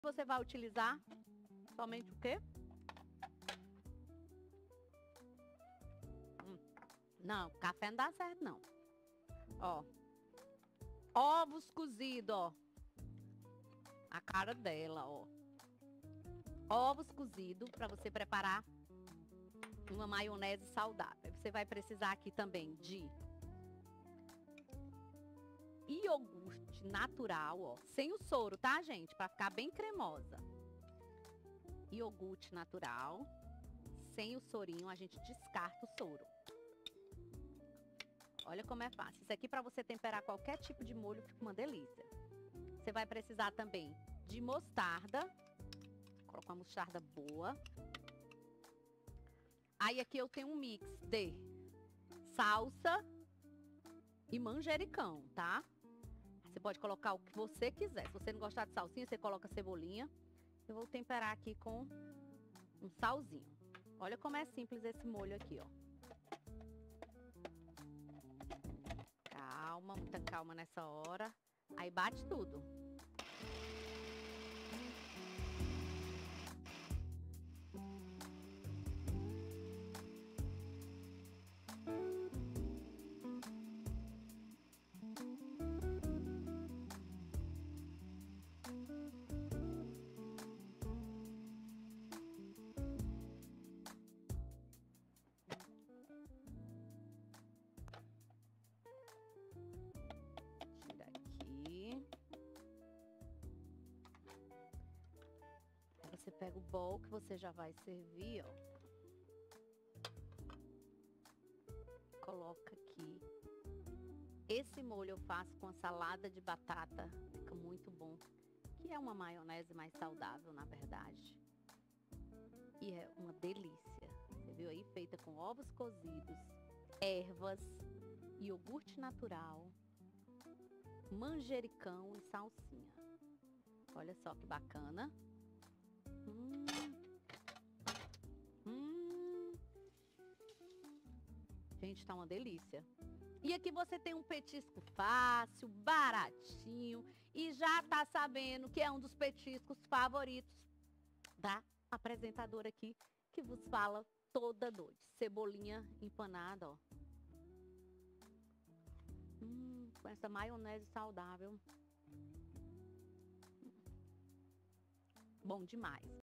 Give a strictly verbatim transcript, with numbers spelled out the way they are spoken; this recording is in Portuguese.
Você vai utilizar somente o quê? Hum, não, café não dá certo, não. Ó, ovos cozidos, ó. A cara dela, ó. Ovos cozidos para você preparar uma maionese saudável. Você vai precisar aqui também de iogurte natural, ó. Sem o soro, tá, gente? Para ficar bem cremosa. Iogurte natural. Sem o sorinho, a gente descarta o soro. Olha como é fácil. Isso aqui para você temperar qualquer tipo de molho fica uma delícia. Você vai precisar também de mostarda. Colocar uma mostarda boa. Aí aqui eu tenho um mix de salsa e manjericão, tá? Você pode colocar o que você quiser. Se você não gostar de salsinha, você coloca cebolinha. Eu vou temperar aqui com um salzinho. Olha como é simples esse molho aqui, ó. Calma, muita calma nessa hora. Aí bate tudo. Tira aqui. Aí você pega o bowl que você já vai servir, ó. Coloca aqui. Esse molho eu faço com a salada de batata. Fica muito bom. Que é uma maionese mais saudável, na verdade. E é uma delícia. Você viu aí? Feita com ovos cozidos, ervas, iogurte natural, manjericão e salsinha. Olha só que bacana. Hum. Hum. Gente, tá uma delícia. E aqui você tem um petisco fácil, baratinho e já tá sabendo que é um dos petiscos favoritos da apresentadora aqui que vos fala toda noite. Cebolinha empanada, ó. Hum, com essa maionese saudável. Bom demais.